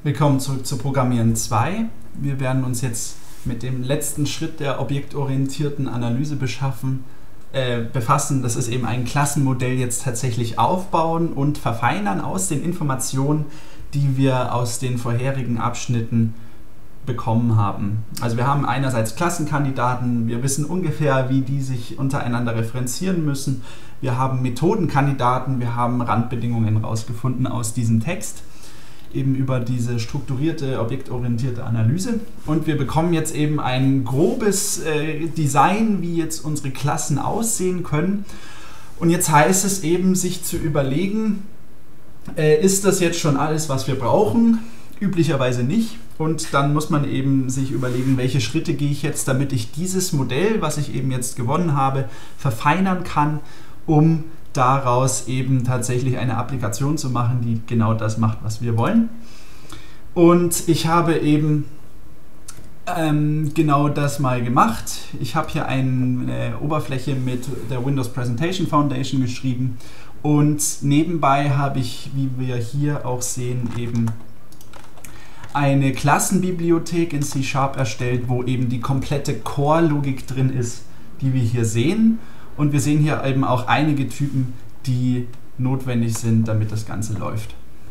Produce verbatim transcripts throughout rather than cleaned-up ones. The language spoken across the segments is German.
Willkommen zurück zu Programmieren zwei. Wir werden uns jetzt mit dem letzten Schritt der objektorientierten Analyse beschaffen, äh, befassen. Das ist eben ein Klassenmodell jetzt tatsächlich aufbauen und verfeinern aus den Informationen, die wir aus den vorherigen Abschnitten bekommen haben. Also wir haben einerseits Klassenkandidaten, wir wissen ungefähr, wie die sich untereinander referenzieren müssen. Wir haben Methodenkandidaten, wir haben Randbedingungen rausgefunden aus diesem Text, eben über diese strukturierte, objektorientierte Analyse. Und wir bekommen jetzt eben ein grobes äh, Design, wie jetzt unsere Klassen aussehen können. Und jetzt heißt es eben, sich zu überlegen, äh, ist das jetzt schon alles, was wir brauchen? Üblicherweise nicht. Und dann muss man eben sich überlegen, welche Schritte gehe ich jetzt, damit ich dieses Modell, was ich eben jetzt gewonnen habe, verfeinern kann, um daraus eben tatsächlich eine Applikation zu machen, die genau das macht, was wir wollen. Und ich habe eben ähm, genau das mal gemacht. Ich habe hier eine Oberfläche mit der Windows Presentation Foundation geschrieben und nebenbei habe ich, wie wir hier auch sehen, eben eine Klassenbibliothek in C Sharp erstellt, wo eben die komplette Core-Logik drin ist, die wir hier sehen. Und wir sehen hier eben auch einige Typen, die notwendig sind, damit das Ganze läuft.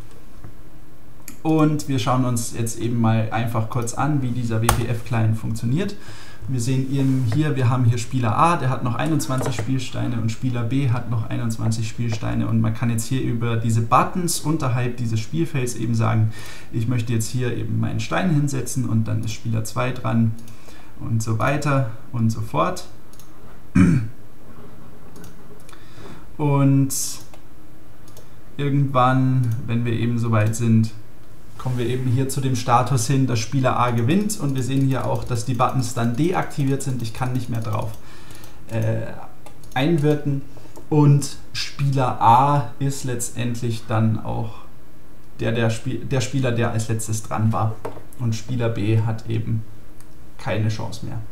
Und wir schauen uns jetzt eben mal einfach kurz an, wie dieser W P F-Client funktioniert. Wir sehen eben hier, wir haben hier Spieler A, der hat noch einundzwanzig Spielsteine und Spieler B hat noch einundzwanzig Spielsteine. Und man kann jetzt hier über diese Buttons unterhalb dieses Spielfelds eben sagen, ich möchte jetzt hier eben meinen Stein hinsetzen und dann ist Spieler zwei dran und so weiter und so fort. Und irgendwann, wenn wir eben soweit sind, kommen wir eben hier zu dem Status hin, dass Spieler A gewinnt und wir sehen hier auch, dass die Buttons dann deaktiviert sind. Ich kann nicht mehr drauf äh, einwirken und Spieler A ist letztendlich dann auch der, der, Spiel, der Spieler, der als letztes dran war und Spieler B hat eben keine Chance mehr.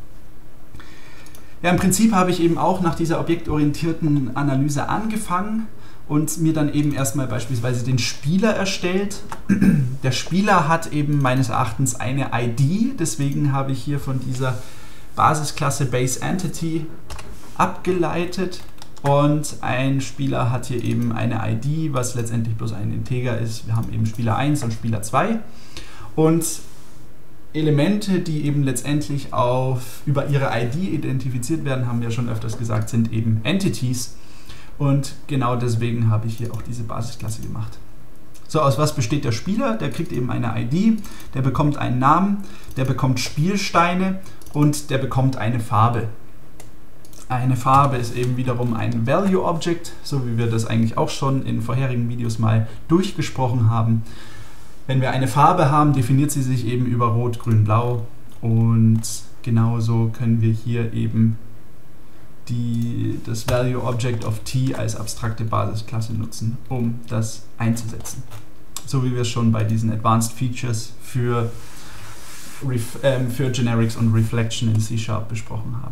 Ja, im Prinzip habe ich eben auch nach dieser objektorientierten Analyse angefangen und mir dann eben erstmal beispielsweise den Spieler erstellt. Der Spieler hat eben meines Erachtens eine I D, deswegen habe ich hier von dieser Basisklasse BaseEntity abgeleitet und ein Spieler hat hier eben eine I D, was letztendlich bloß ein Integer ist. Wir haben eben Spieler eins und Spieler zwei und Elemente, die eben letztendlich auf, über ihre I D identifiziert werden, haben wir schon öfters gesagt, sind eben Entities. Und genau deswegen habe ich hier auch diese Basisklasse gemacht. So, aus was besteht der Spieler? Der kriegt eben eine I D, der bekommt einen Namen, der bekommt Spielsteine und der bekommt eine Farbe. Eine Farbe ist eben wiederum ein Value Object, so wie wir das eigentlich auch schon in vorherigen Videos mal durchgesprochen haben. Wenn wir eine Farbe haben, definiert sie sich eben über Rot, Grün, Blau und genauso können wir hier eben die, das Value Object of T als abstrakte Basisklasse nutzen, um das einzusetzen. So wie wir es schon bei diesen Advanced Features für, Ref, ähm, für Generics und Reflection in C Sharp besprochen haben.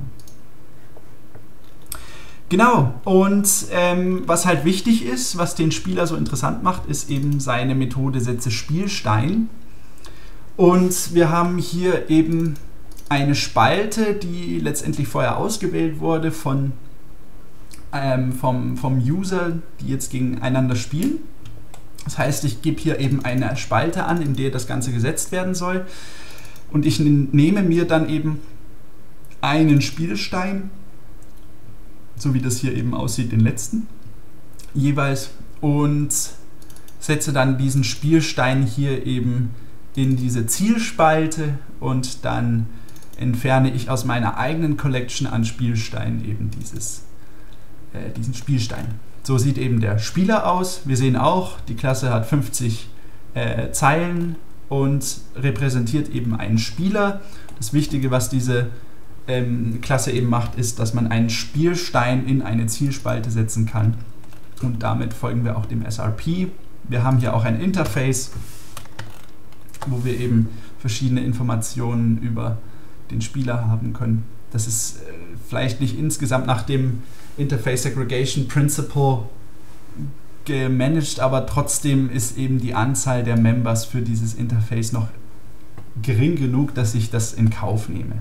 Genau, und ähm, was halt wichtig ist, was den Spieler so interessant macht, ist eben seine Methode setze Spielstein. Und wir haben hier eben eine Spalte, die letztendlich vorher ausgewählt wurde von, ähm, vom, vom User, die jetzt gegeneinander spielen. Das heißt, ich gebe hier eben eine Spalte an, in der das Ganze gesetzt werden soll. Und ich nehme mir dann eben einen Spielstein, so wie das hier eben aussieht, den letzten jeweils, und setze dann diesen Spielstein hier eben in diese Zielspalte und dann entferne ich aus meiner eigenen Collection an Spielsteinen eben dieses, äh, diesen Spielstein. So sieht eben der Spieler aus. Wir sehen auch, die Klasse hat fünfzig äh, Zeilen und repräsentiert eben einen Spieler. Das Wichtige, was diese Ähm, Klasse eben macht, ist, dass man einen Spielstein in eine Zielspalte setzen kann und damit folgen wir auch dem S R P. Wir haben hier auch ein Interface, wo wir eben verschiedene Informationen über den Spieler haben können. Das ist äh, vielleicht nicht insgesamt nach dem Interface Segregation Principle gemanagt, aber trotzdem ist eben die Anzahl der Members für dieses Interface noch gering genug, dass ich das in Kauf nehme.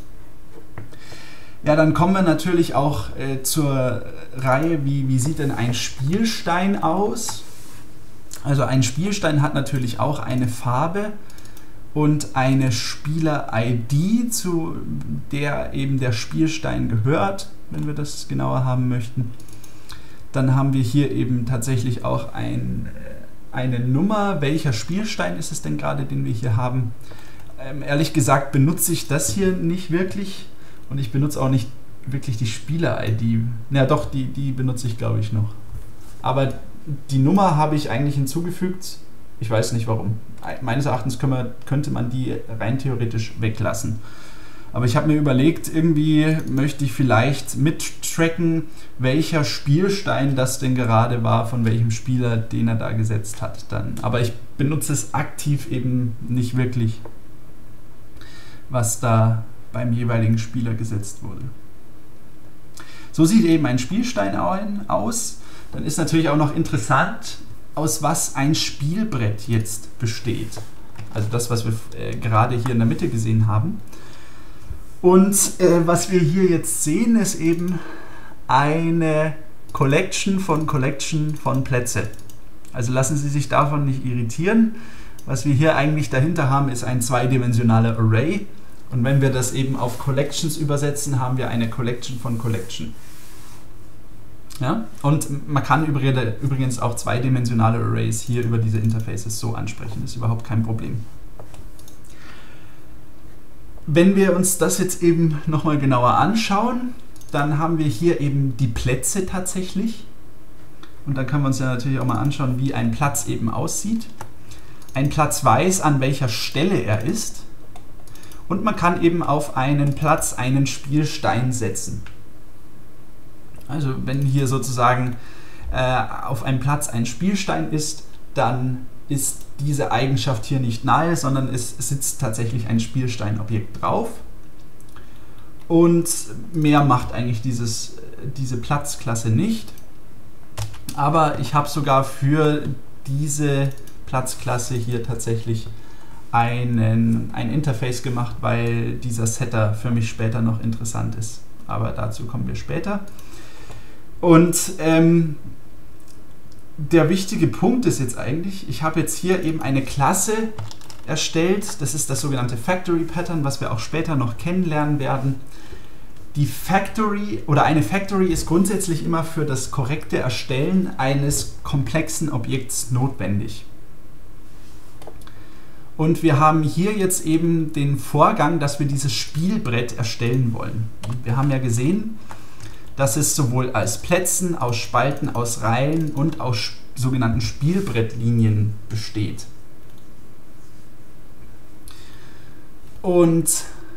Ja, dann kommen wir natürlich auch äh, zur Reihe, wie, wie sieht denn ein Spielstein aus? Also ein Spielstein hat natürlich auch eine Farbe und eine Spieler-I D, zu der eben der Spielstein gehört, wenn wir das genauer haben möchten. Dann haben wir hier eben tatsächlich auch ein, eine Nummer. Welcher Spielstein ist es denn gerade, den wir hier haben? Ähm, ehrlich gesagt benutze ich das hier nicht wirklich. Und ich benutze auch nicht wirklich die Spieler-I D. Na doch, die, die benutze ich, glaube ich, noch. Aber die Nummer habe ich eigentlich hinzugefügt. Ich weiß nicht warum. Meines Erachtens können wir, könnte man die rein theoretisch weglassen. Aber ich habe mir überlegt, irgendwie möchte ich vielleicht mittracken, welcher Spielstein das denn gerade war, von welchem Spieler, den er da gesetzt hat. Dann. Aber ich benutze es aktiv eben nicht wirklich, was da beim jeweiligen Spieler gesetzt wurde. So sieht eben ein Spielstein aus. Dann ist natürlich auch noch interessant, aus was ein Spielbrett jetzt besteht. Also das, was wir äh, gerade hier in der Mitte gesehen haben. Und äh, was wir hier jetzt sehen, ist eben eine Collection von Collection von Plätze. Also lassen Sie sich davon nicht irritieren. Was wir hier eigentlich dahinter haben, ist ein zweidimensionaler Array. Und wenn wir das eben auf Collections übersetzen, haben wir eine Collection von Collection. Ja? Und man kann übrigens auch zweidimensionale Arrays hier über diese Interfaces so ansprechen. Das ist überhaupt kein Problem. Wenn wir uns das jetzt eben nochmal genauer anschauen, dann haben wir hier eben die Plätze tatsächlich. Und dann können wir uns ja natürlich auch mal anschauen, wie ein Platz eben aussieht. Ein Platz weiß, an welcher Stelle er ist. Und man kann eben auf einen Platz einen Spielstein setzen. Also wenn hier sozusagen äh, auf einem Platz ein Spielstein ist, dann ist diese Eigenschaft hier nicht nahe, sondern es sitzt tatsächlich ein Spielsteinobjekt drauf. Und mehr macht eigentlich dieses, diese Platzklasse nicht. Aber ich habe sogar für diese Platzklasse hier tatsächlich einen, ein Interface gemacht, weil dieser Setter für mich später noch interessant ist. Aber dazu kommen wir später. Und ähm, der wichtige Punkt ist jetzt eigentlich, ich habe jetzt hier eben eine Klasse erstellt. Das ist das sogenannte Factory Pattern, was wir auch später noch kennenlernen werden. Die Factory oder eine Factory ist grundsätzlich immer für das korrekte Erstellen eines komplexen Objekts notwendig. Und wir haben hier jetzt eben den Vorgang, dass wir dieses Spielbrett erstellen wollen. Und wir haben ja gesehen, dass es sowohl aus Plätzen, aus Spalten, aus Reihen und aus sogenannten Spielbrettlinien besteht. Und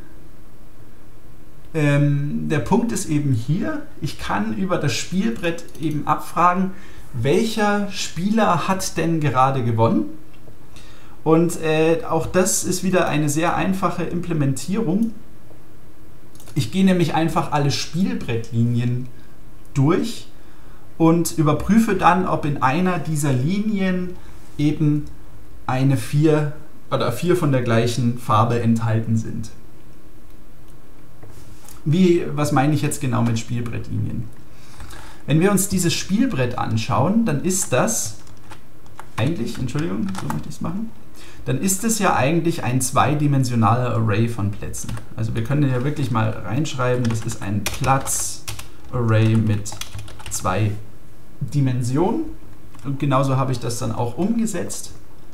ähm, der Punkt ist eben hier, ich kann über das Spielbrett eben abfragen, welcher Spieler hat denn gerade gewonnen? Und äh, auch das ist wieder eine sehr einfache Implementierung. Ich gehe nämlich einfach alle Spielbrettlinien durch und überprüfe dann, ob in einer dieser Linien eben eine vier oder vier von der gleichen Farbe enthalten sind. Wie, was meine ich jetzt genau mit Spielbrettlinien? Wenn wir uns dieses Spielbrett anschauen, dann ist das eigentlich, Entschuldigung, so möchte ich es machen, dann ist es ja eigentlich ein zweidimensionaler Array von Plätzen. Also wir können ja wirklich mal reinschreiben, das ist ein Platz-Array mit zwei Dimensionen. Und genauso habe ich das dann auch umgesetzt.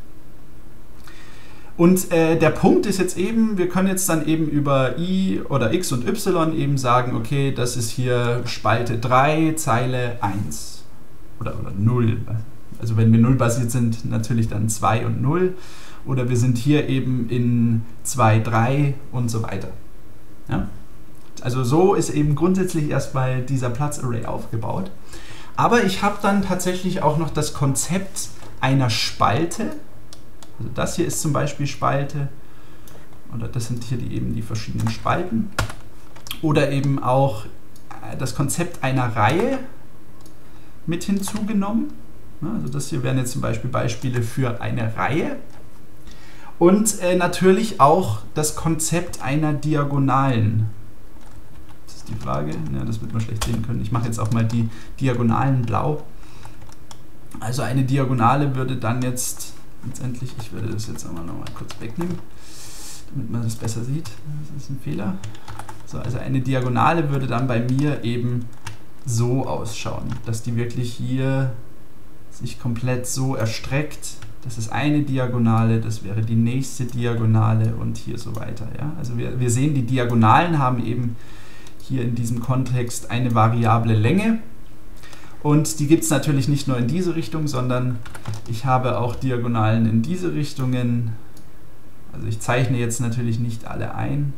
Und äh, der Punkt ist jetzt eben, wir können jetzt dann eben über i oder x und y eben sagen, okay, das ist hier Spalte drei, Zeile eins oder, oder null. Also wenn wir null basiert sind, natürlich dann zwei und null. Oder wir sind hier eben in zwei, drei und so weiter. Ja? Also so ist eben grundsätzlich erstmal dieser Platzarray aufgebaut. Aber ich habe dann tatsächlich auch noch das Konzept einer Spalte. Also das hier ist zum Beispiel Spalte. Oder das sind hier die, eben die verschiedenen Spalten. Oder eben auch das Konzept einer Reihe mit hinzugenommen. Also das hier wären jetzt zum Beispiel Beispiele für eine Reihe. Und äh, natürlich auch das Konzept einer Diagonalen. Das ist die Frage, ja, das wird man schlecht sehen können. Ich mache jetzt auch mal die Diagonalen blau. Also eine Diagonale würde dann jetzt, letztendlich, ich würde das jetzt einmal noch mal kurz wegnehmen, damit man das besser sieht. Das ist ein Fehler. So, also eine Diagonale würde dann bei mir eben so ausschauen, dass die wirklich hier sich komplett so erstreckt. Das ist eine Diagonale, das wäre die nächste Diagonale und hier so weiter. Ja? Also wir, wir sehen, die Diagonalen haben eben hier in diesem Kontext eine variable Länge. Und die gibt es natürlich nicht nur in diese Richtung, sondern ich habe auch Diagonalen in diese Richtungen. Also ich zeichne jetzt natürlich nicht alle ein,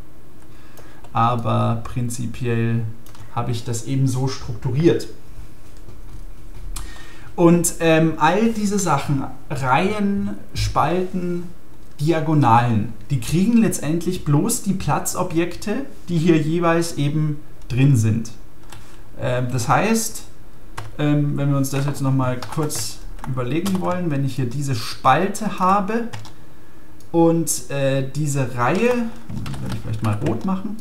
aber prinzipiell habe ich das eben so strukturiert. Und ähm, all diese Sachen, Reihen, Spalten, Diagonalen, die kriegen letztendlich bloß die Platzobjekte, die hier jeweils eben drin sind. Ähm, das heißt, ähm, wenn wir uns das jetzt nochmal kurz überlegen wollen, wenn ich hier diese Spalte habe und äh, diese Reihe, werde ich vielleicht mal rot machen,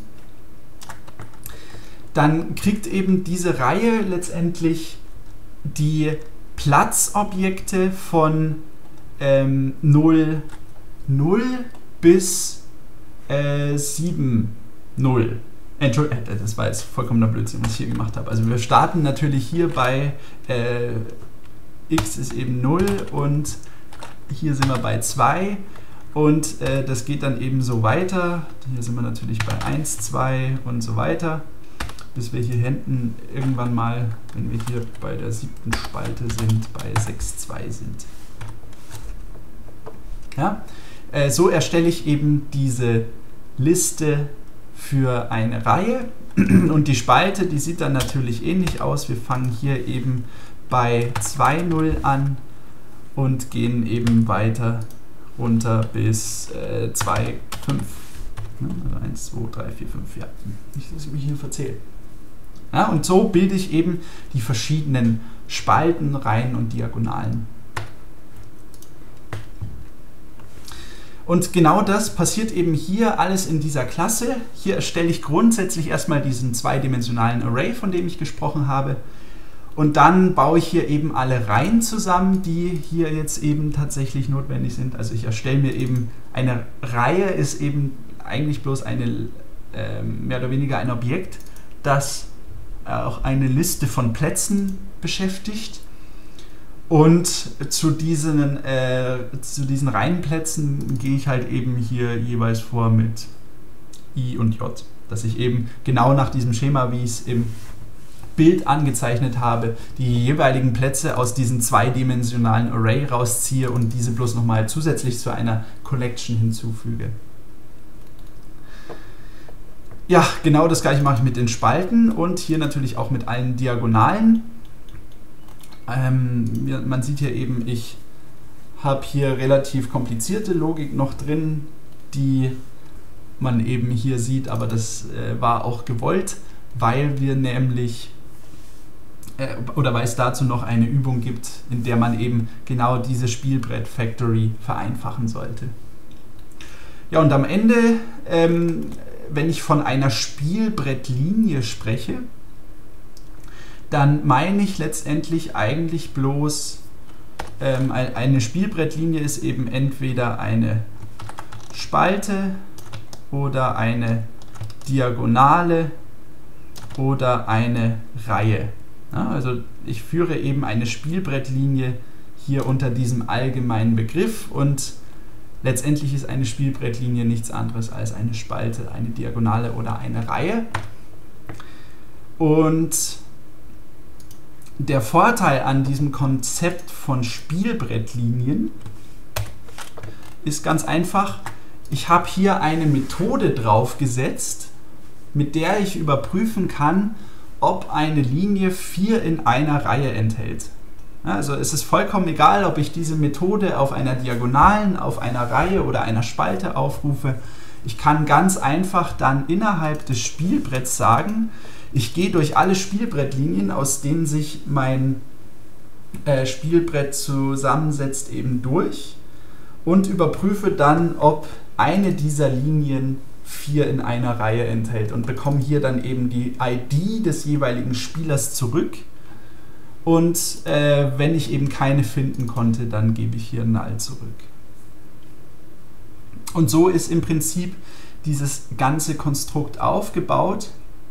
dann kriegt eben diese Reihe letztendlich die Platzobjekte von ähm, null, null bis äh, sieben, null. Entschuldigung, das war jetzt vollkommener Blödsinn, was ich hier gemacht habe. Also wir starten natürlich hier bei äh, x ist eben null und hier sind wir bei zwei und äh, das geht dann eben so weiter. Hier sind wir natürlich bei eins, zwei und so weiter, bis wir hier hinten irgendwann mal, wenn wir hier bei der siebten Spalte sind, bei sechs, zwei sind. Ja? Äh, so erstelle ich eben diese Liste für eine Reihe und die Spalte, die sieht dann natürlich ähnlich aus. Wir fangen hier eben bei zwei, null an und gehen eben weiter runter bis äh, zwei, fünf. Also eins, zwei, drei, vier, fünf, ja. Nicht, dass ich mich hier verzähle. Ja, und so bilde ich eben die verschiedenen Spalten, Reihen und Diagonalen. Und genau das passiert eben hier alles in dieser Klasse. Hier erstelle ich grundsätzlich erstmal diesen zweidimensionalen Array, von dem ich gesprochen habe. Und dann baue ich hier eben alle Reihen zusammen, die hier jetzt eben tatsächlich notwendig sind. Also ich erstelle mir eben eine Reihe, ist eben eigentlich bloß eine, äh, mehr oder weniger ein Objekt, das auch eine Liste von Plätzen beschäftigt. Und zu diesen, äh, zu diesen Reihenplätzen gehe ich halt eben hier jeweils vor mit I und J. Dass ich eben genau nach diesem Schema, wie ich es im Bild angezeichnet habe, die jeweiligen Plätze aus diesem zweidimensionalen Array rausziehe und diese bloß nochmal zusätzlich zu einer Collection hinzufüge. Ja, genau das gleiche mache ich mit den Spalten und hier natürlich auch mit allen Diagonalen. Ähm, man sieht hier eben, ich habe hier relativ komplizierte Logik noch drin, die man eben hier sieht, aber das äh, war auch gewollt, weil wir nämlich, äh, oder weil es dazu noch eine Übung gibt, in der man eben genau diese Spielbrett-Factory vereinfachen sollte. Ja, und am Ende, ähm, wenn ich von einer Spielbrettlinie spreche, dann meine ich letztendlich eigentlich bloß, ähm, eine Spielbrettlinie ist eben entweder eine Spalte oder eine Diagonale oder eine Reihe. Ja, also ich führe eben eine Spielbrettlinie hier unter diesem allgemeinen Begriff und letztendlich ist eine Spielbrettlinie nichts anderes als eine Spalte, eine Diagonale oder eine Reihe. Und der Vorteil an diesem Konzept von Spielbrettlinien ist ganz einfach, ich habe hier eine Methode draufgesetzt, mit der ich überprüfen kann, ob eine Linie vier in einer Reihe enthält. Also es ist vollkommen egal, ob ich diese Methode auf einer Diagonalen, auf einer Reihe oder einer Spalte aufrufe. Ich kann ganz einfach dann innerhalb des Spielbretts sagen, ich gehe durch alle Spielbrettlinien, aus denen sich mein äh, Spielbrett zusammensetzt, eben durch und überprüfe dann, ob eine dieser Linien vier in einer Reihe enthält und bekomme hier dann eben die I D des jeweiligen Spielers zurück. Und äh, wenn ich eben keine finden konnte, dann gebe ich hier Null zurück. Und so ist im Prinzip dieses ganze Konstrukt aufgebaut.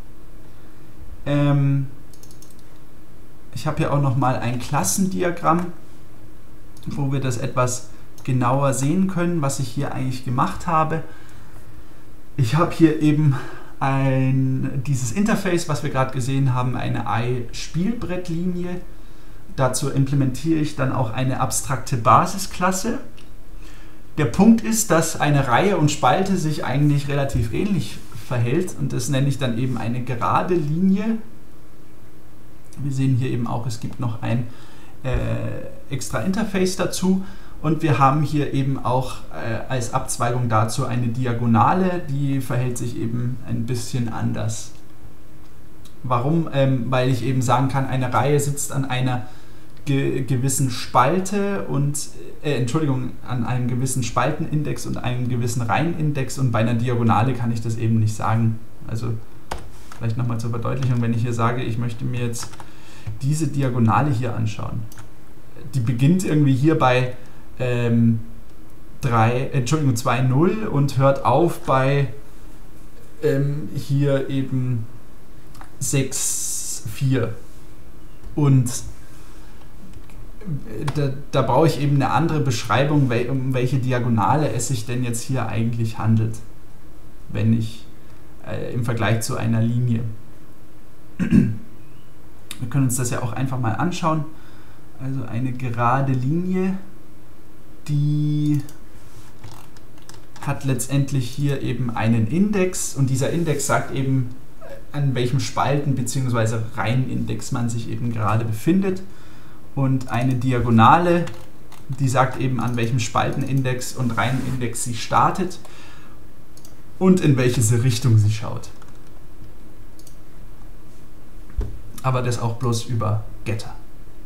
Ähm, ich habe hier auch nochmal ein Klassendiagramm, wo wir das etwas genauer sehen können, was ich hier eigentlich gemacht habe. Ich habe hier eben ein, dieses Interface, was wir gerade gesehen haben, eine I-Spielbrettlinie. Dazu implementiere ich dann auch eine abstrakte Basisklasse. Der Punkt ist, dass eine Reihe und Spalte sich eigentlich relativ ähnlich verhält und das nenne ich dann eben eine gerade Linie. Wir sehen hier eben auch, es gibt noch ein äh, extra Interface dazu. Und wir haben hier eben auch äh, als Abzweigung dazu eine Diagonale, die verhält sich eben ein bisschen anders. Warum? Ähm, weil ich eben sagen kann, eine Reihe sitzt an einer ge gewissen Spalte und, äh, Entschuldigung, an einem gewissen Spaltenindex und einem gewissen Reihenindex und bei einer Diagonale kann ich das eben nicht sagen. Also vielleicht nochmal zur Verdeutlichung, wenn ich hier sage, ich möchte mir jetzt diese Diagonale hier anschauen. Die beginnt irgendwie hier bei Ähm, drei, Entschuldigung, zwei null und hört auf bei ähm, hier eben sechs vier. Und da, da brauche ich eben eine andere Beschreibung, wel, um welche Diagonale es sich denn jetzt hier eigentlich handelt, wenn ich äh, im Vergleich zu einer Linie. Wir können uns das ja auch einfach mal anschauen. Also eine gerade Linie, die hat letztendlich hier eben einen Index und dieser Index sagt eben, an welchem Spalten- bzw. Reihenindex man sich eben gerade befindet. Und eine Diagonale, die sagt eben, an welchem Spaltenindex und Reihenindex sie startet und in welche Richtung sie schaut. Aber das auch bloß über Getter.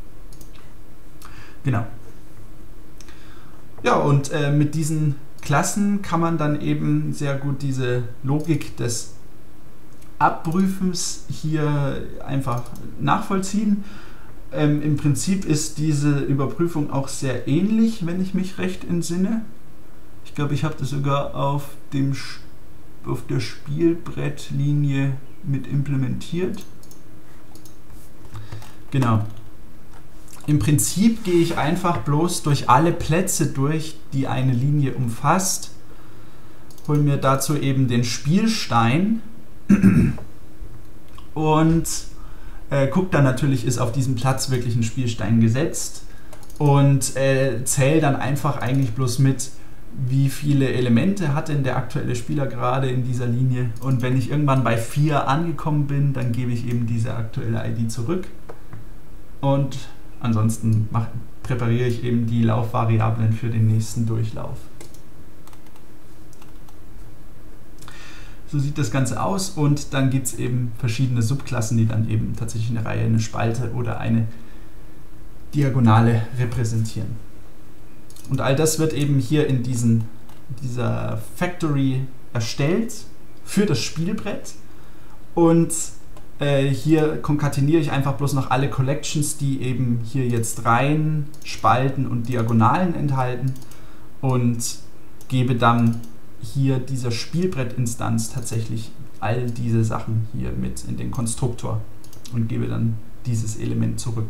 Genau. Ja, und äh, mit diesen Klassen kann man dann eben sehr gut diese Logik des Abprüfens hier einfach nachvollziehen. Ähm, Im Prinzip ist diese Überprüfung auch sehr ähnlich, wenn ich mich recht entsinne. Ich glaube, ich habe das sogar auf, dem, auf der Spielbrettlinie mit implementiert. Genau. Im Prinzip gehe ich einfach bloß durch alle Plätze durch, die eine Linie umfasst, hole mir dazu eben den Spielstein und äh, gucke dann natürlich, ist auf diesem Platz wirklich ein Spielstein gesetzt und äh, zähle dann einfach eigentlich bloß mit, wie viele Elemente hat denn der aktuelle Spieler gerade in dieser Linie, und wenn ich irgendwann bei vier angekommen bin, dann gebe ich eben diese aktuelle I D zurück und ansonsten mach, präpariere ich eben die Laufvariablen für den nächsten Durchlauf. So sieht das Ganze aus und dann gibt es eben verschiedene Subklassen, die dann eben tatsächlich eine Reihe, eine Spalte oder eine Diagonale repräsentieren. Und all das wird eben hier in diesen, dieser Factory erstellt für das Spielbrett und Äh, hier konkateniere ich einfach bloß noch alle Collections, die eben hier jetzt Reihen, Spalten und Diagonalen enthalten und gebe dann hier dieser Spielbrettinstanz tatsächlich all diese Sachen hier mit in den Konstruktor und gebe dann dieses Element zurück.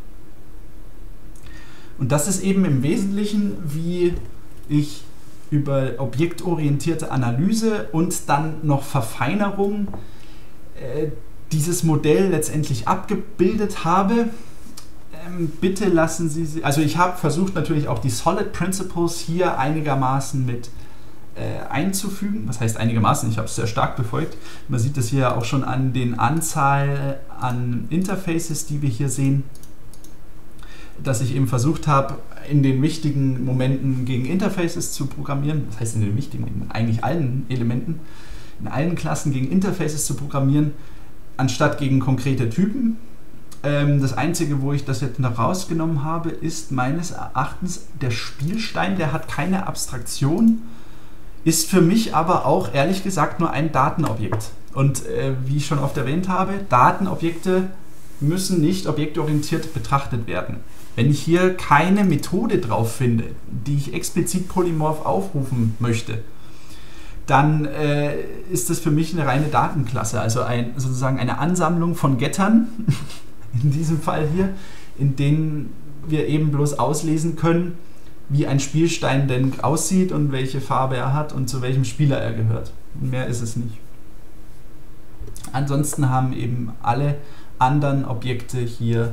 Und das ist eben im Wesentlichen, wie ich über objektorientierte Analyse und dann noch Verfeinerung äh, dieses Modell letztendlich abgebildet habe. Ähm, bitte lassen Sie sie, also ich habe versucht natürlich auch die Solid Principles hier einigermaßen mit äh, einzufügen. Was heißt einigermaßen? Ich habe es sehr stark befolgt. Man sieht das hier auch schon an den Anzahl an Interfaces, die wir hier sehen, dass ich eben versucht habe, in den wichtigen Momenten gegen Interfaces zu programmieren. Das heißt in den wichtigen, in eigentlich allen Elementen, in allen Klassen gegen Interfaces zu programmieren, anstatt gegen konkrete Typen. Ähm, das Einzige, wo ich das jetzt noch rausgenommen habe, ist meines Erachtens der Spielstein. Der hat keine Abstraktion, ist für mich aber auch ehrlich gesagt nur ein Datenobjekt. Und äh, wie ich schon oft erwähnt habe, Datenobjekte müssen nicht objektorientiert betrachtet werden. Wenn ich hier keine Methode drauf finde, die ich explizit polymorph aufrufen möchte, dann äh, ist das für mich eine reine Datenklasse, also ein, sozusagen eine Ansammlung von Gettern, in diesem Fall hier, in denen wir eben bloß auslesen können, wie ein Spielstein denn aussieht und welche Farbe er hat und zu welchem Spieler er gehört. Mehr ist es nicht. Ansonsten haben eben alle anderen Objekte hier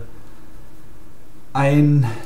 ein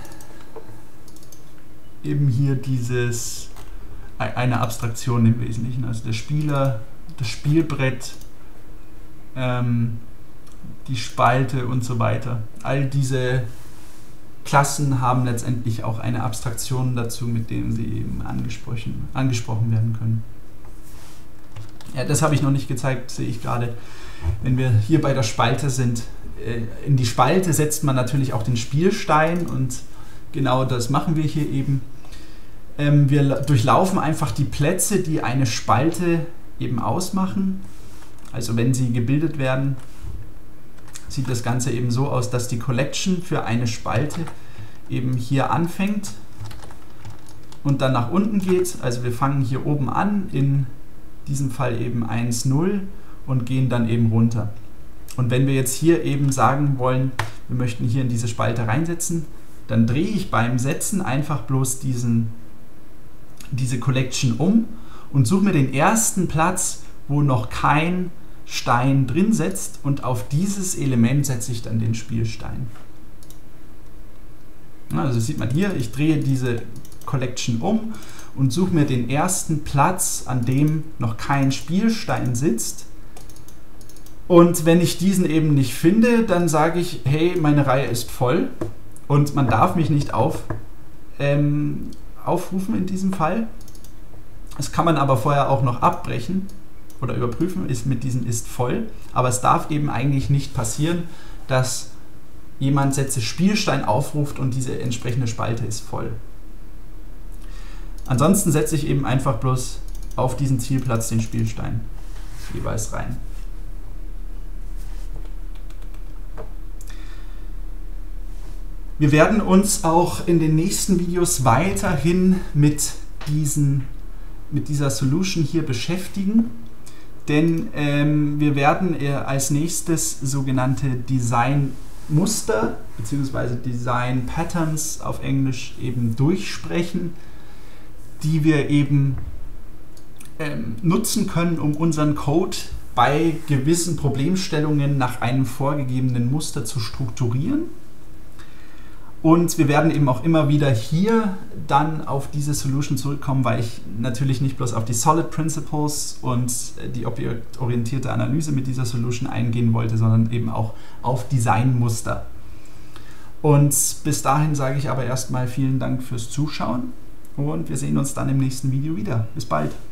eben hier dieses eine Abstraktion im Wesentlichen, also der Spieler, das Spielbrett, ähm, die Spalte und so weiter. All diese Klassen haben letztendlich auch eine Abstraktion dazu, mit denen sie eben angesprochen, angesprochen werden können. Ja, das habe ich noch nicht gezeigt, sehe ich gerade. Wenn wir hier bei der Spalte sind, äh, in die Spalte setzt man natürlich auch den Spielstein und genau das machen wir hier eben. Ähm, wir durchlaufen einfach die Plätze, die eine Spalte eben ausmachen. Also wenn sie gebildet werden, sieht das Ganze eben so aus, dass die Collection für eine Spalte eben hier anfängt und dann nach unten geht. Also wir fangen hier oben an, in diesem Fall eben eins, null und gehen dann eben runter. Und wenn wir jetzt hier eben sagen wollen, wir möchten hier in diese Spalte reinsetzen, dann drehe ich beim Setzen einfach bloß diesen, diese Collection um und suche mir den ersten Platz, wo noch kein Stein drin setzt, und auf dieses Element setze ich dann den Spielstein. Also das sieht man hier, ich drehe diese Collection um und suche mir den ersten Platz, an dem noch kein Spielstein sitzt. Und wenn ich diesen eben nicht finde, dann sage ich, hey, meine Reihe ist voll und man darf mich nicht auf, ähm, aufrufen in diesem Fall. Das kann man aber vorher auch noch abbrechen oder überprüfen, ist mit diesem ist voll. Aber es darf eben eigentlich nicht passieren, dass jemand Sätze Spielstein aufruft und diese entsprechende Spalte ist voll. Ansonsten setze ich eben einfach bloß auf diesen Zielplatz den Spielstein jeweils rein. Wir werden uns auch in den nächsten Videos weiterhin mit, diesen, mit dieser Solution hier beschäftigen, denn ähm, wir werden äh, als nächstes sogenannte Design-Muster bzw. Design-Patterns auf Englisch eben durchsprechen, die wir eben ähm, nutzen können, um unseren Code bei gewissen Problemstellungen nach einem vorgegebenen Muster zu strukturieren. Und wir werden eben auch immer wieder hier dann auf diese Solution zurückkommen, weil ich natürlich nicht bloß auf die Solid Principles und die objektorientierte Analyse mit dieser Solution eingehen wollte, sondern eben auch auf Designmuster. Und bis dahin sage ich aber erstmal vielen Dank fürs Zuschauen und wir sehen uns dann im nächsten Video wieder. Bis bald!